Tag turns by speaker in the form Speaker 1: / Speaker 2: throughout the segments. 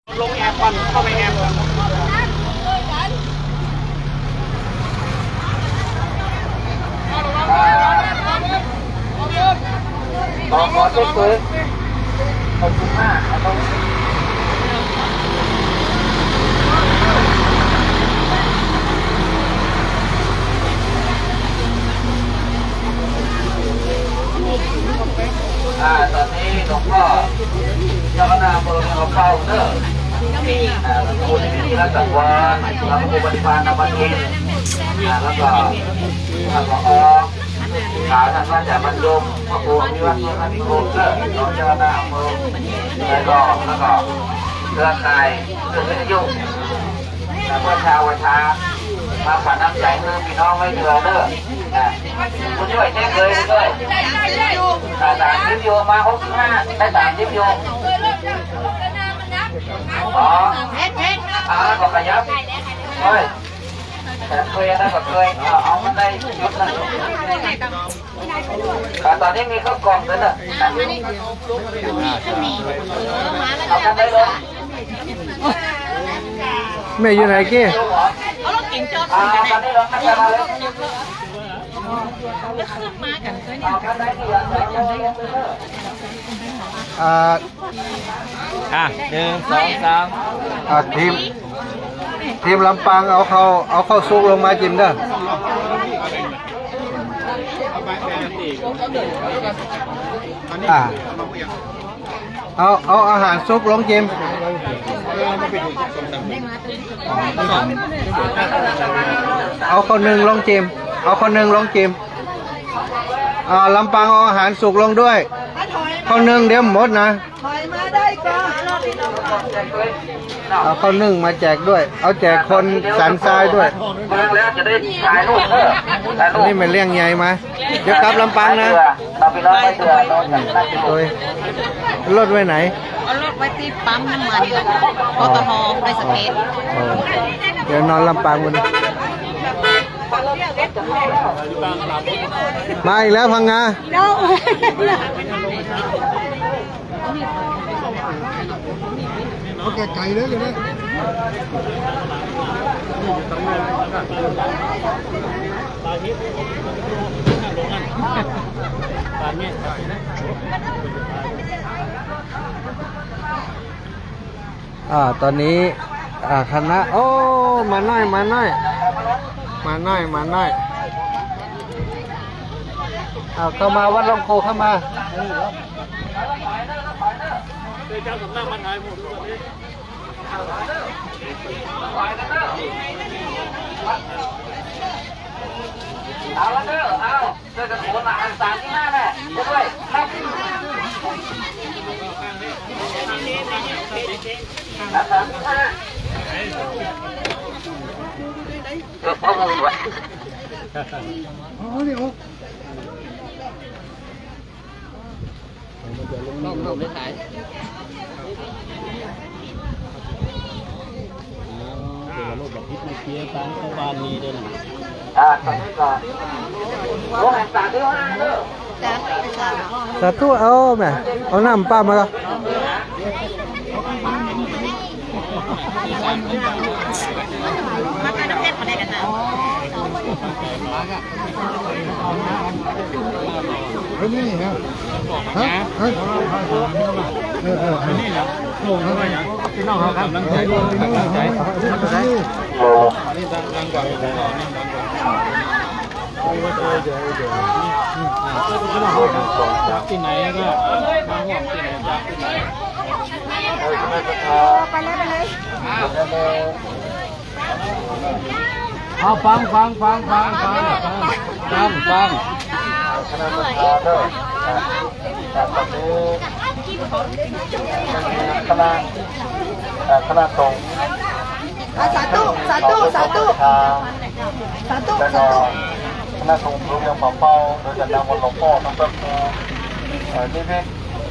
Speaker 1: ลงแอปก่อนเข้าไปแอปขอเช็คเลยขอบคุณมากต้องตอนนี้หลวงพ่อเจ้าคณะอำเภอเขาเข้าเด้อคุณมีรัตน์วันแล้วก็ปฏิบัติธรรมกิจแล้วก็ท่านผอ.ขาท่านว่าจะบรรจุพระครูนิวัฒน์ท่านพิโกเด้อน้องเจ้าคณะอำเภอแล้วก็เครือข่ายเครือวิทยุแล้วก็ชาววัชามาผ่านน้ำใจเพื่อพี่น้องไว้เดือเด้อคุณช่วยเช็คเลยด้วย3 ทิปโยมา65ได้3 ทิปโยอ๋อก็ขยับเฮ้ยเคยนะก็เคยเอามันได้ยุดนะตอนนี้มีข้าวกล่องด้วยนะเอากันได้เลย
Speaker 2: แม่อยู่ไหนกี้
Speaker 1: เอาลูกกิ่งจอดตอนนี้เราทำกันมาเลยมากันเคยเนี่ย
Speaker 2: 1 2 3ทีมลำปางเอาเข้าซุกลงมากินเด้อเอาอาหารซุกลงกินเอาคนหนึ่งลงจิมลำปางเอาอาหารสุกลงด้วยคนหนึ่งเดี๋ยวหมดนะเอาคนหนึ่งมาแจกด้วยเอาแจกคนสันทรายด้วยนี่มันเลี้ยงใหญ่มาเดี๋ยวกลับลำปางนะรถไว้ไหน
Speaker 3: เอารถไว้ที่ปั๊มน้ำมันปตท.ได้สเก็ต
Speaker 2: เดี๋ยวนอนลำปางวันนี้มาอีกแล้วพังงาโอเคไก่เลยอยู่นะตอนนี้คณะโอ้มาหน่อยเข้ามาวัดหลวงปู่เข้ามาเจ้าสำนักมันหายหมดเอาละเด้อเอาเจอกันหัวหน้าสามที่หน้าแม่ด้วยนะครับก็พอมือวะอ๋อนี่โอ้ลงไม่ถ่ายโลกแบบพิษมาเคี้ยวตามเข้าบ้านนี้ด้วยนะตอนนี้ก่อนโอ้แห่งสาธุเด้อสาธุเอาแม่เอาน้ำป้ามาก็เฮ้ยนี่ฮะเฮ้ยนี่นะโง่เข้าไปยังพี่น้องเขาครับตั้งใจโอ้นี่ดังกว่าดังกว่าจากที่ไหนก็มาห่วงที่ไหนจากที่ไหนไปเลยเอาฟังคณะประธานเด้อแต่ตอนนี้คณะสงฆ์สาธุแล้วก็คณะสงฆ์รวมยังเป้าโดยจะนำวันหลวงพ่อทั้งพระครูนิพิษ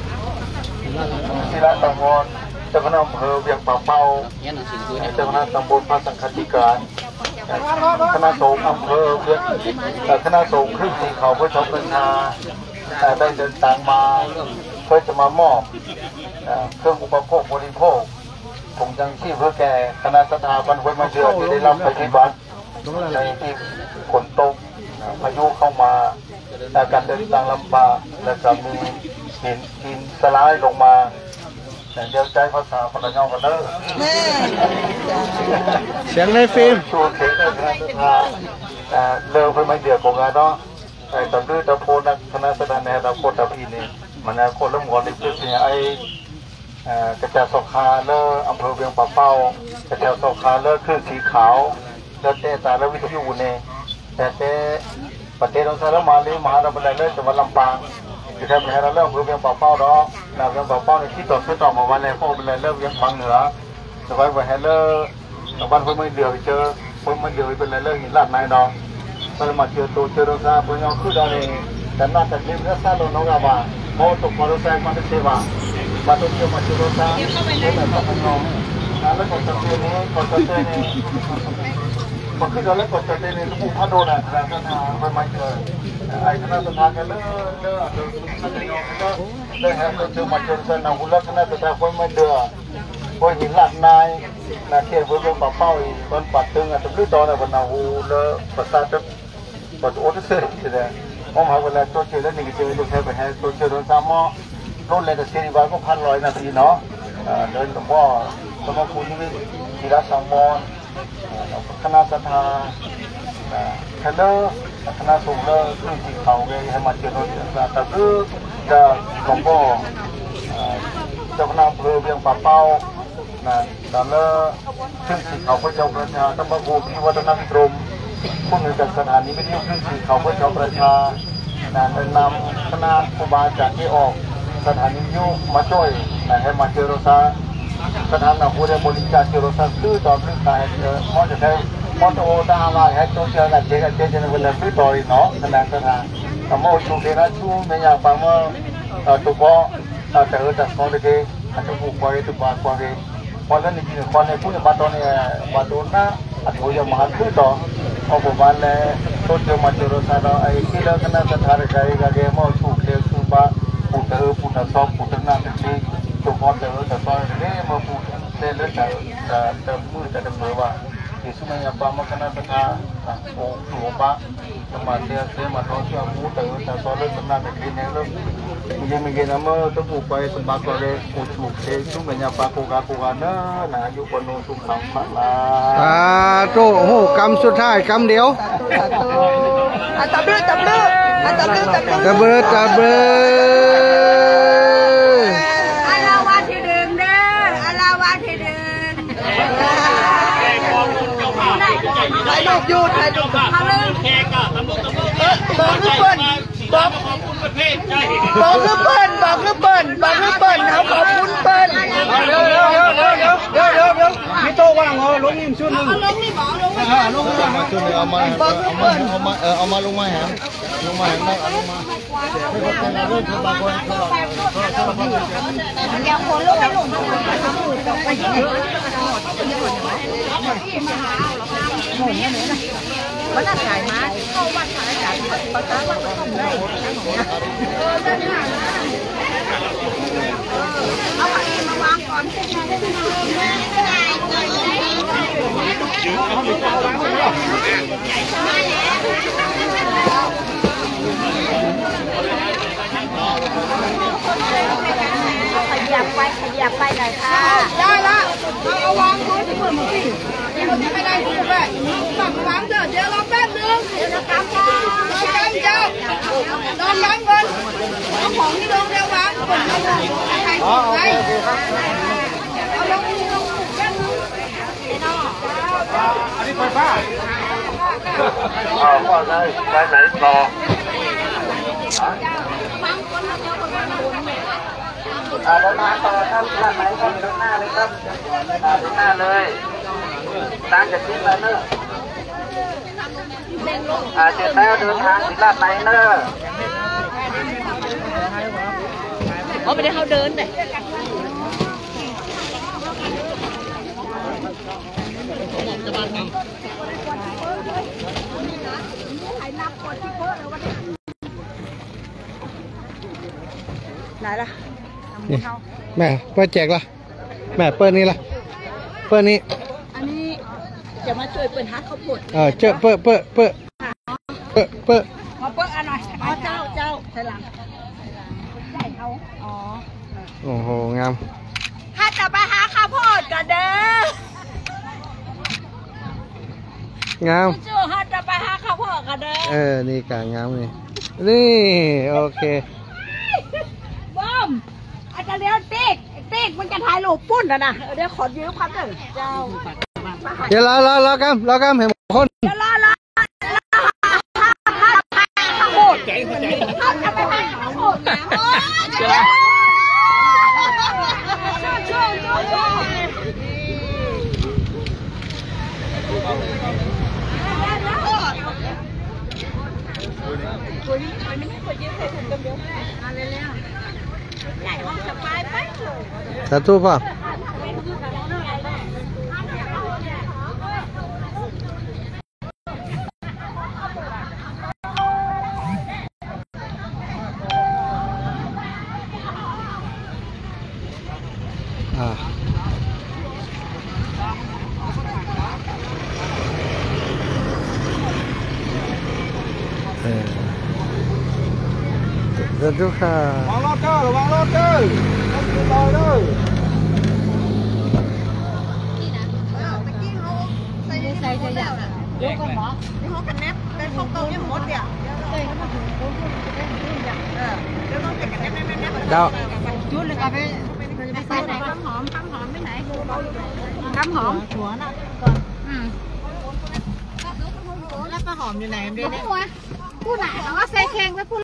Speaker 2: ศิลาตังวรเจ้าคณะอำเภอเวียงป่าเป้าเจ้าคณะตำบลพระสังฆธิการคณะสงฆ์อำเภอเวียงคณะสงฆ์ครึ่งสีเขาเพื่อชมประชาได้เดินทางมาเพื่อจะมามอบเครื่องอุปโภคบริโภคถุงำยังชีพเพื่อแก่คณะสถาบันห้วยมะเดือที่ได้รับปฏิบัติในที่ฝนตกพายุเข้ามาการเดินทางลำบากและก็มีหินสลายลงมาแต่เดี๋ยวใจภาษาพลังงานกันเด้อเสียงในฟิล์มชูเสียงในคณะสถาเลิกห้วยมะเดือของงานเนาะตอนนี้ตะโพนักคณะสถาบันตะโพตะพีนี่มันคนละหมวดในจุดนี้ไอกระจายสคาเลอร์อำเภอเวียงป่าเป้ากระจายสคาเลอร์คือสีขาวแล้วเตะตาและวิทยุเนี่ยแต่เตะประเทศเราสารมาลีมหาดำเนินเลยจังหวัดลำปางอยู่แถบไหนเราเริ่มอำเภอเวียงป่าเป้าเนาะนะเวียงป่าเป้าในที่ต่อมาวันเลยพวกเป็นเริ่มเวียงฝั่งเหนือแต่ว่าวันเลอร์บ้านเพื่อนไม่เดือดเจอเพื่อนไม่เดือดเป็นเริ่มหินลาดในเนาะตอนมาเจอตัวเจอเราซาเพื่อนเราขึ้นเราเองแต่น่าจะเลี้ยงรักษาเราน้องเราว่าโมตุมาเราแซงมาเป็นเทวามาตุเกี่ยวมาเจอเราซาเป็นแบบพันน้องแล้วก็จะเป็นนี้ก็จะเป็นนี้พอขึ้นเราแล้วก็จะเป็นนี้ทุกพันโดนคณะสถาบันไม่เจอไอ้คณะสถาบันเลิกได้แห่เจอมาเจอเส้นเอาหุ่นลักษณะสถาบันไม่เดือดพอหินหลักนายนาเทียนเพื่อป่าเป้าอีกบนปัดตึงอ่ะจะลื้อตอนอ่ะบนเอาหูเลอะปัสสาวะปัดโอ้ที่เสียใช่ไหมมองหาเวลาตัวเชื่อแล้วนี่ก็เจอตัวแค่ไปให้ตัวเชื่อโดนซ้ำม้อรุ่นเลยแต่เสียดีกว่าก็1,100 นาทีเนาะเดินกับพ่อสมคุณนี่ธีรสังวรคณะสถาคณะคณะสงฆ์เลิกขึ้นที่เขาไงให้มาเจอโดนแต่คือจะหลวงพ่อเจ้าคณะอำเภอเวียงป่าเป้าตอนเลิกขึ้นที่เขาพระเจ้าประชาตำบลภูที่วัฒนธรรมผู้หนึ่งจากสถานีวิทยุขึ้นที่เขาพระเจ้าประชาได้นำคณะครูบาอาจารย์ที่ออกสถานีวิทยุมาช่วยให้มาเจอเราซะสถานะผู้ได้บริจาคเจอเราซะซื้อต่อซื้อขายมอจะได้มอโตตามาให้ตัวเชื่อกันเจ๊กันเจ๊จะเป็นเรื่องซื้อต่ออีกเนาะสถานแต่มอชูเดนะชูไม่อยากฟังว่าตัวพ่อแต่จะสอนเด็กอาจจะพูดไปตัวบ้านกว่าเด็กพอแล้วนี่คือคนในผู้ในบ้านตอนนี้บ้านโดนนะอาจจะยังมาซื้อต่อเอาบุบ้านเลยตัวเชื่อมาเจอเราซะเราไอ้ที่เราคณะสถานใจกันเดี๋ยวมอชูเลี้ยงชูบ้าผู้เตอผู้นักสอบผู้นักเรียนตัวพ่อเตอแต่ตอนนี้มาผู้เล่นแล้วแต่มือแต่เมื่อว่าที่สุดเนี่ยปามาคณะสถานโอ้ตัวบ้าสมาธิเสียมาท้องเชื่อผู้เตอแต่ตอนเล่นสำนักเรียนเนี่ยเรามีเงินน้ำตัวผู้ไปสมัครก็เลยผู้ถูกเทสุดเนี่ยปาโกกาเนอะนะอยู่บนโนสุขังพลา
Speaker 4: โตโหกำสุดท้ายกำเดียวตับเบือ
Speaker 3: อาลาวาที่ดึงเด้ออาลาวาที่ดึงถ่ายรูปอยู่ถ่ายรูปเขาเลยแขกอะตำรวจบอกคือเปิ้ลบอกขอบคุณประเทศใจบอกคือเปิ้ลเขาขอบคุณเปิ้ล
Speaker 4: เดี๋ยวมีโต๊ะว่างเหรอลงนี่ชุดนึง
Speaker 3: ลงนี่บอกลงไม่
Speaker 4: ลงชุดนึงเอามาลงมาแหมได้เอาลงมาไม่คนแต่ละรุ่นคือบางคน
Speaker 3: อย่างคนลงไม่ลงไปที่ไหนมันน่าขายมาเข้าวัดขายจากภาษาวัดก็ต้องได้เอาไปมาวางก่อนขยับไปหน่อยค่ะได้ละเอาวางไว้ที่มือสิเราจะไม่ได้พูดเลยสั่งวางเดี๋ยวรอแป๊บนึงเดี๋ยวจะกำจ้าโดนล้างเงินเอาของที่โดนเร็ววางกดเอาใครถูกไว้เอาลง
Speaker 2: อันนี้ไฟฟ้าว่าไงไปไหนต่อเดินมาต่อครับด้านไหนครับเดินหน้าเลยครับเดินหน้าเลยตั้งจะทิ้งแล้วเนอะเจ็ดแล้วเดินทางถึงด้านไหนเนอะ
Speaker 3: เขาไม่ได้เขาเดินเลยไหนล่ะ
Speaker 4: นี่แม่เปิดแจกละแม่เปิดนี่ละเปิ้ลนี่
Speaker 3: อันนี้จะมาช่วยเปิดฮักข้าวโพด
Speaker 4: เจอเปิ้ล
Speaker 3: ขอเปิดอันหน่อยอ๋อเจ้าใช่หลังใช่เขาอ๋อ
Speaker 4: โอ้โหงาม
Speaker 3: ถ้าจะไปหาข้าวโพดกันเด้อง
Speaker 4: าม
Speaker 3: เจ้าถ้าจะไปหาข้าวโพดกันเด้อ
Speaker 4: นี่กางามนี่โอเค
Speaker 3: บอมอาจารย์เลี้ยงติ๊กมันจะถ่ายรูปปุ้นนะเดี๋ยวขอยืมพันหนึ่งเจ้า
Speaker 4: เดี๋ยวรอกันเห็นคน
Speaker 3: เดี๋ยวรอข้าวโพดเขาจะไปหาข้าวโพดนะโอ้ย
Speaker 4: สาธุป่ะสาธุค่ะ
Speaker 2: วางรถเด้อวางรถเด้อรอเด้อ
Speaker 3: ใส่จะอย่างเดี๋ยวก็หมอนี่เขากันแนบเป็นพวกเตาเนี่ยหมดเนี่ยเดี๋ยวต้องเก็บกันแนบ
Speaker 4: เจ้า
Speaker 3: จุดเลยกับไปใส่ไหนข้าวหอมไปไหนข้าวหอมหัวน่ะก่อนแล้วก็หอมอยู่ไหนเดี๋ยวนี้ผู้ไหนเขาก็ใส่แข่งไปผู้